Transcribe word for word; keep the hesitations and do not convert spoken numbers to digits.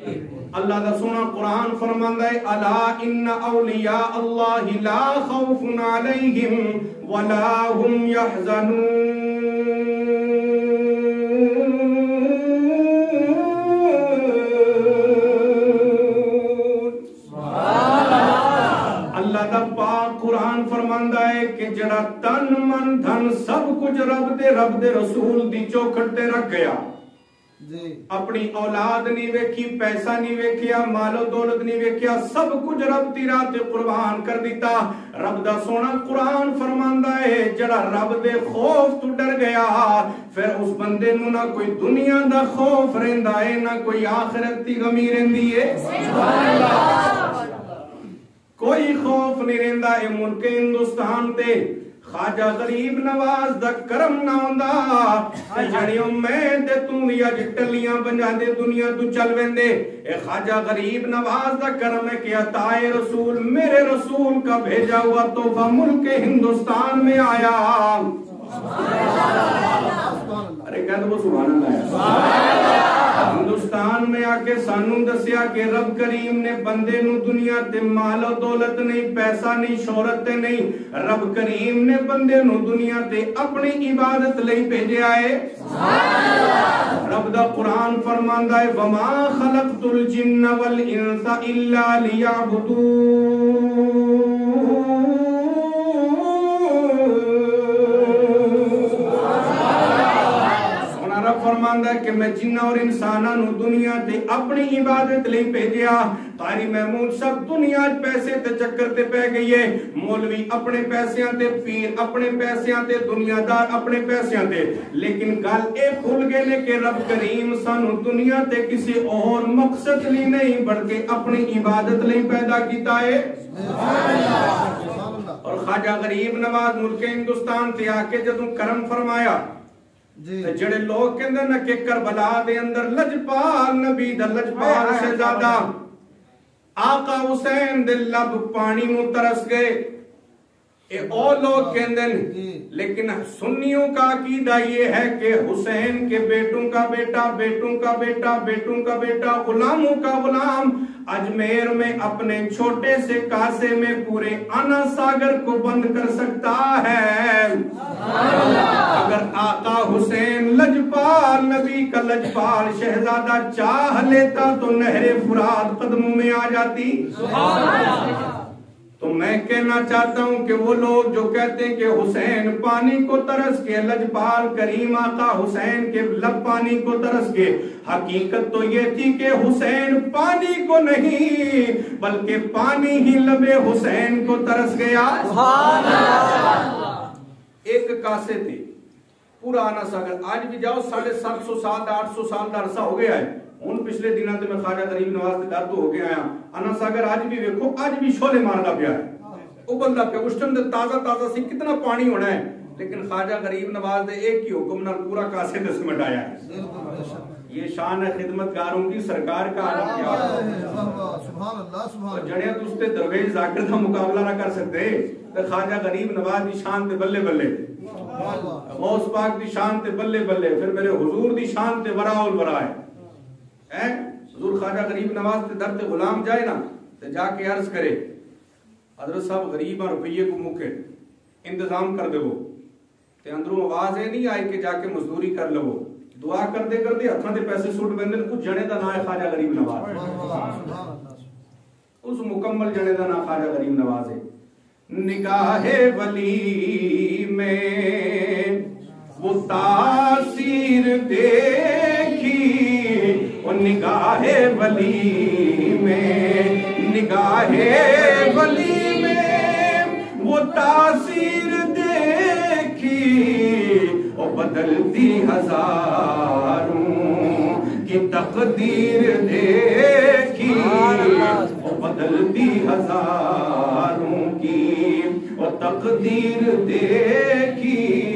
اللہ دا سونا قرآن فرماندا ہے الا ان اولیاء اللہ لا خوف علیہم ولا هم يحزنون۔ اللہ دا پاک قرآن فرماندا ہے کہ جڑا تن من دھن سب کچھ رب دے رب دے رسول دی چوکھٹ تے رکھ گیا، اپنی اولاد نہیں ویکھی، پیسہ نہیں ویکھیا، مال و دولت نہیں ویکھیا، سب کچھ رب دی راہ تے قربان کر دیتا، رب دا سونا قرآن فرماندا ہے جڑا رب دے خوف تو ڈر گیا پھر اس بندے نو نہ کوئی دنیا دا خوف رہندا ہے نہ کوئی آخرت دی غمی رہندی ہے، کوئی خوف نہیں رہندا ہے۔ ملک ہندوستان تے خواجہ غریب نواز دا کرم نہ ہوندا تے جڑی امید تے تو وی اج ٹلیاں بنجاندے دنیا تو چل ویندے، اے خواجہ غریب نواز دا کرم ہے کہ عطائے رسول میرے رسول کا بھیجا ہوا تحفہ ملک ہندوستان میں آیا۔ ارے کہہ دو سبحان اللہ، ہندوستان میں آ کے سانوں دسیا کہ رب کریم نے بندے نو دنیا تے مال و دولت نہیں، پیسہ نہیں، شہرت تے نہیں، رب کریم نے بندے نو دنیا تے اپنی عبادت لئی بھیجیا ہے۔ رب دا قرآن فرماندا ہے وما خلقت الجن والانس الا لیعبدون۔ فرماندا ہے کہ میں جنہ اور انساناں نو دنیا تے اپنی عبادت لئی بھیجیا۔ قاری محمود صاحب دنیا پیسے تے چکر تے پہ گئی ہے، مولوی اپنے پیسیاں تے، پیر اپنے پیسیاں تے، دنیا دار اپنے پیسیاں تے، لیکن گل اے بھول گئے نے کہ رب کریم سانو دنیا تے کسی اور مقصد لی نہیں بلکہ اپنی عبادت لئی پیدا کیتا ہے۔ اور خواجہ غریب نواز ملک ہندوستان تے آ کے جدوں کرم فرمایا جڑے لوگ کہندے نا کہ کربلا دے اندر لجپال نبی دا لجپال شہزادہ آقا حسین دے لب پانی مو ترس گئے، اے او لوگ کہندے ہیں، لیکن سنیوں کا عقیدہ یہ ہے کہ حسین کے بیٹوں کا بیٹا، بیٹوں کا بیٹا، بیٹوں کا بیٹا، غلاموں کا غلام اجمیر میں اپنے چھوٹے سے کاسے میں پورے آنا ساگر کو بند کر سکتا ہے۔ اگر آقا حسین لجپال نبی کا لجپال شہزادہ چاہ لیتا تو نہر فرات قدموں میں آ جاتی۔ تو میں کہنا چاہتا ہوں کہ وہ لوگ جو کہتے ہیں کہ حسین پانی کو ترس کے، لجپال کریم آقا حسین کے لب پانی کو ترس کے، حقیقت تو یہ تھی کہ حسین پانی کو نہیں بلکہ پانی ہی لب حسین کو ترس گیا۔ ایک کاسے تھے پورا آنا ساگر، آج بھی جاؤ ساڑھے سات سو سال آٹھ سو سال کا عرصہ ہو گیا ہے، ان پچھلے دنوں تے میں خواجہ غریب نواز تے درد ہو کے آیا، آنا ساگر آج بھی ویکھو آج بھی شولے ماردا پیا ہے، ابلدا پیا، اس ٹائم تے تازہ تازہ سی کتنا پانی ہونا ہے، لیکن خواجہ غریب نواز نے ایک ہی حکم نال پورا کاسے تے سمٹ آیا ہے۔ یہ شان ہے خدمت گاروں کی، سرکار کا عالم کیا ہے، سبحان اللہ سبحان اللہ۔ جڑے دوستے درویش ذاکر دا مقابلہ نہ کر سکتے تے خواجہ غریب نواز دی شان تے بلے بلے، غوث پاک دی شان تے بلے بلے، پھر میرے حضور دی شان تے ورا الورا ہے۔ حضور خواجہ غریب نواز تے در تے غلام جائے نا تے جا کے عرض کرے حضرت صاحب غریب روپیے کو موقع انتظام کر دے، وہ تے اندروں آواز ہے نہیں آئی کہ جا کے مزدوری کر لو، دعا کر دے کر دے ہتھاں دے پیسے سوٹ بندن کچھ جنے دا نا ہے خواجہ غریب نواز، اس مکمل جنے دا نا خواجہ غریب نواز ہے۔ نگاہ ولی میں وہ تاثیر دیکھی، وہ نگاہ ولی میں، نگاہ ولی میں وہ تاثیر دیکھی، وہ بدلتی ہزاروں کی تقدیر دیکھی، وہ بدلتی ہزاروں کی وہ تقدیر دیکھی،